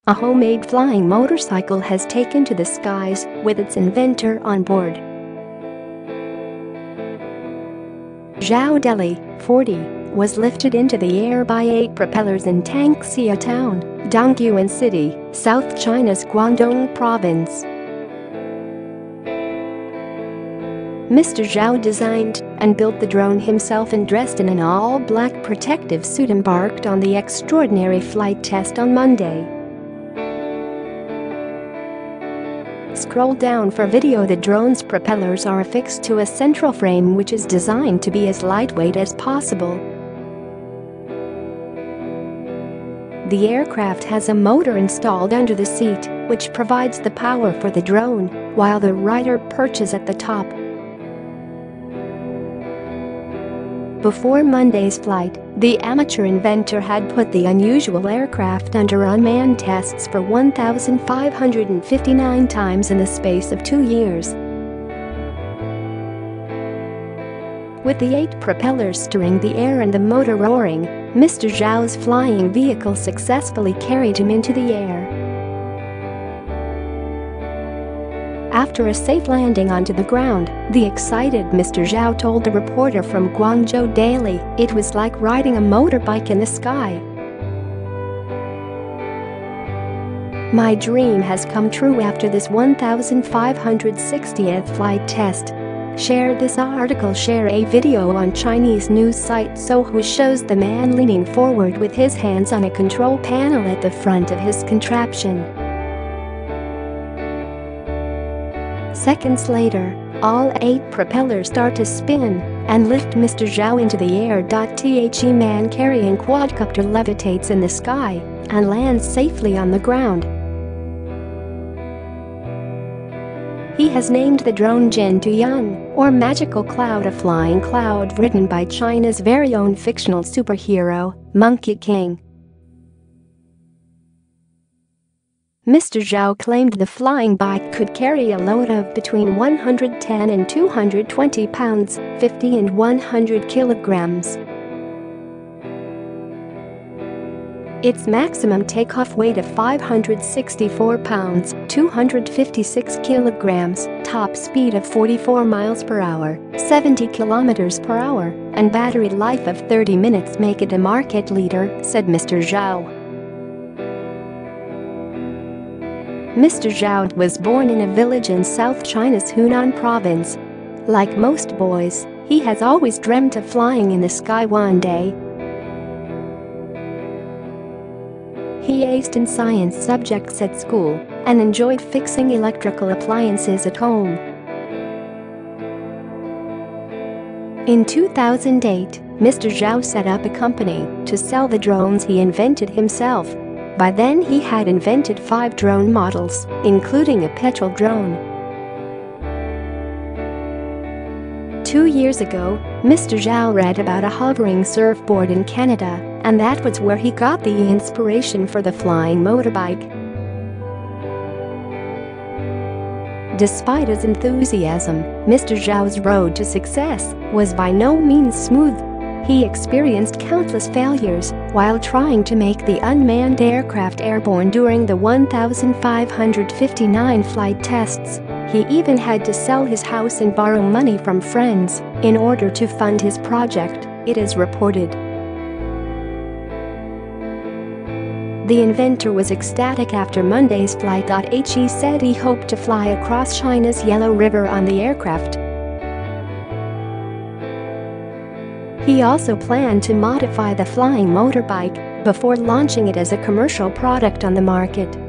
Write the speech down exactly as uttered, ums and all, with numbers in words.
A homemade flying motorcycle has taken to the skies with its inventor on board. Zhao Deli, forty, was lifted into the air by eight propellers in Tangxia Town, Dongyuan City, South China's Guangdong province. Mister Zhao designed and built the drone himself and dressed in an all-black protective suit embarked on the extraordinary flight test on Monday. Scroll down for video. The drone's propellers are affixed to a central frame which is designed to be as lightweight as possible. The aircraft has a motor installed under the seat, which provides the power for the drone, while the rider perches at the top. Before Monday's flight, the amateur inventor had put the unusual aircraft under unmanned tests for one thousand five hundred fifty-nine times in the space of two years. With the eight propellers stirring the air and the motor roaring, Mister Zhao's flying vehicle successfully carried him into the air. After a safe landing onto the ground, the excited Mister Zhao told the reporter from Guangzhou Daily, "It was like riding a motorbike in the sky. My dream has come true after this one thousand five hundred sixtieth flight test." Share this article. Share a video on Chinese news site Sohu shows the man leaning forward with his hands on a control panel at the front of his contraption. Seconds later, all eight propellers start to spin and lift Mister Zhao into the air. The man carrying quadcopter levitates in the sky and lands safely on the ground. He has named the drone Jin Tuyan, or Magical Cloud, a flying cloud written by China's very own fictional superhero, Monkey King. Mister Zhao claimed the flying bike could carry a load of between one hundred ten and two hundred twenty pounds, fifty and one hundred kilograms. Its maximum takeoff weight of five hundred sixty-four pounds, two hundred fifty-six kilograms, top speed of forty-four miles per hour, seventy kilometers per hour, and battery life of thirty minutes make it a market leader, said Mister Zhao. Mister Zhao was born in a village in South China's Hunan province. Like most boys, he has always dreamt of flying in the sky one day. He aced in science subjects at school and enjoyed fixing electrical appliances at home. In two thousand eight, Mister Zhao set up a company to sell the drones he invented himself. By then he had invented five drone models, including a petrol drone. Two years ago, Mister Zhao read about a hovering surfboard in Canada, and that was where he got the inspiration for the flying motorbike. Despite his enthusiasm, Mister Zhao's road to success was by no means smooth. He experienced countless failures while trying to make the unmanned aircraft airborne during the one thousand five hundred fifty-nine flight tests. He even had to sell his house and borrow money from friends in order to fund his project, it is reported. The inventor was ecstatic after Monday's flight. He said he hoped to fly across China's Yellow River on the aircraft. He also planned to modify the flying motorbike before launching it as a commercial product on the market.